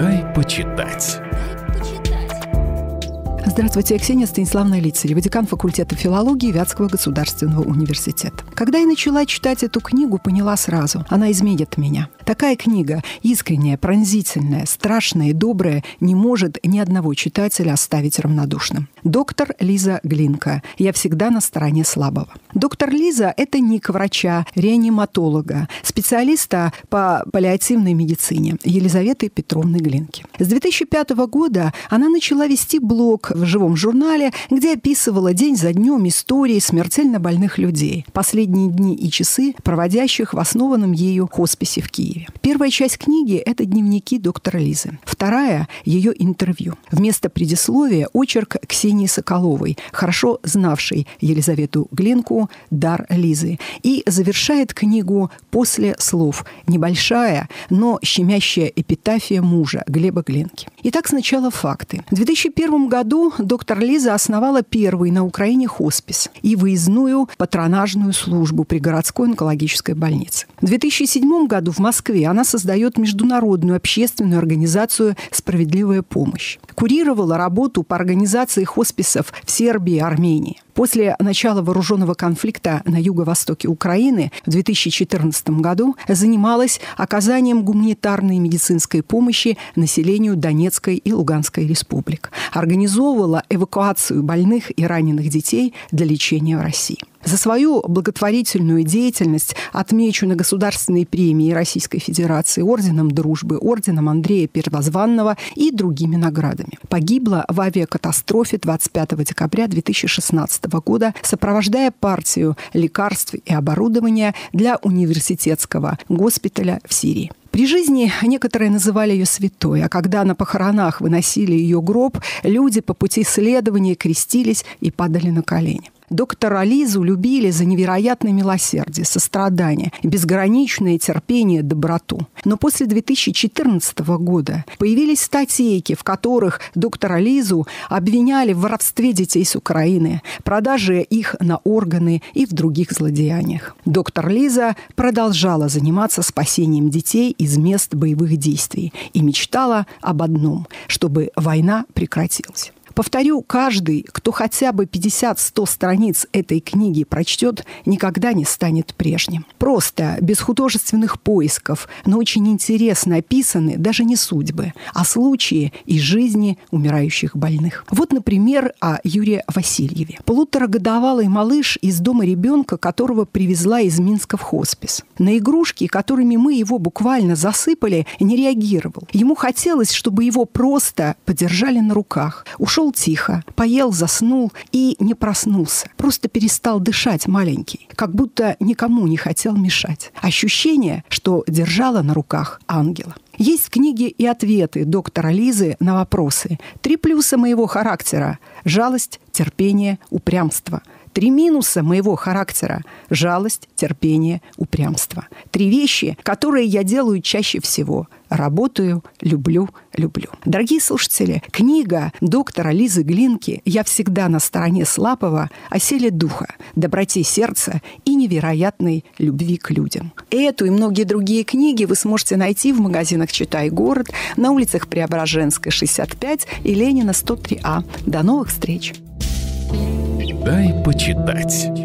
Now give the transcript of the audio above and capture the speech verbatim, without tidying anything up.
Дай почитать. Здравствуйте, я Ксения Станиславовна Лицарева, декан факультета филологии Вятского государственного университета. Когда я начала читать эту книгу, поняла сразу – она изменит меня. Такая книга, искренняя, пронзительная, страшная и добрая, не может ни одного читателя оставить равнодушным. Доктор Лиза Глинка. Я всегда на стороне слабого. Доктор Лиза – это ник врача, реаниматолога, специалиста по паллиативной медицине Елизаветы Петровны Глинки. С две тысячи пятого года она начала вести блог в живом журнале, где описывала день за днем истории смертельно больных людей, последние дни и часы, проводящих в основанном ею хосписе в Киеве. Первая часть книги – это дневники доктора Лизы. Вторая – ее интервью. Вместо предисловия – очерк Ксении Соколовой, хорошо знавшей Елизавету Глинку, дар Лизы. И завершает книгу после слов небольшая, но щемящая эпитафия мужа Глеба Глинки. Итак, сначала факты. В две тысячи первом году доктор Лиза основала первый на Украине хоспис и выездную патронажную службу при городской онкологической больнице. В две тысячи седьмом году в Москве она создает международную общественную организацию «Справедливая помощь». Курировала работу по организации хосписов в Сербии и Армении. После начала вооруженного конфликта на юго-востоке Украины в две тысячи четырнадцатом году занималась оказанием гуманитарной и медицинской помощи населению Донецкой и Луганской республик. Организовывала эвакуацию больных и раненых детей для лечения в России. За свою благотворительную деятельность отмечена государственной премией Российской Федерации, орденом Дружбы, орденом Андрея Первозванного и другими наградами. Погибла в авиакатастрофе двадцать пятого декабря две тысячи шестнадцатого года, сопровождая партию лекарств и оборудования для университетского госпиталя в Сирии. При жизни некоторые называли ее святой, а когда на похоронах выносили ее гроб, люди по пути следования крестились и падали на колени. Доктора Лизу любили за невероятное милосердие, сострадание, безграничное терпение, доброту. Но после две тысячи четырнадцатого года появились статейки, в которых доктора Лизу обвиняли в воровстве детей с Украины, продаже их на органы и в других злодеяниях. Доктор Лиза продолжала заниматься спасением детей из мест боевых действий и мечтала об одном – чтобы война прекратилась. Повторю, каждый, кто хотя бы пятьдесят-сто страниц этой книги прочтет, никогда не станет прежним. Просто, без художественных поисков, но очень интересно описаны даже не судьбы, а случаи из жизни умирающих больных. Вот, например, о Юрии Васильеве. Полуторагодовалый малыш из дома ребенка, которого привезла из Минска в хоспис. На игрушки, которыми мы его буквально засыпали, не реагировал. Ему хотелось, чтобы его просто подержали на руках. Ушел тихо, поел, заснул и не проснулся. Просто перестал дышать маленький, как будто никому не хотел мешать. Ощущение, что держала на руках ангела. Есть в книге и ответы доктора Лизы на вопросы. Три плюса моего характера – жалость, терпение, упрямство. Три минуса моего характера – жалость, терпение, упрямство. Три вещи, которые я делаю чаще всего – работаю, люблю, люблю. Дорогие слушатели, книга доктора Лизы Глинки «Я всегда на стороне слабого» о силе духа, доброте сердца и невероятной любви к людям. Эту и многие другие книги вы сможете найти в магазинах «Читай город», на улицах Преображенской, шестьдесят пять и Ленина, сто три А. До новых встреч! Дай почитать.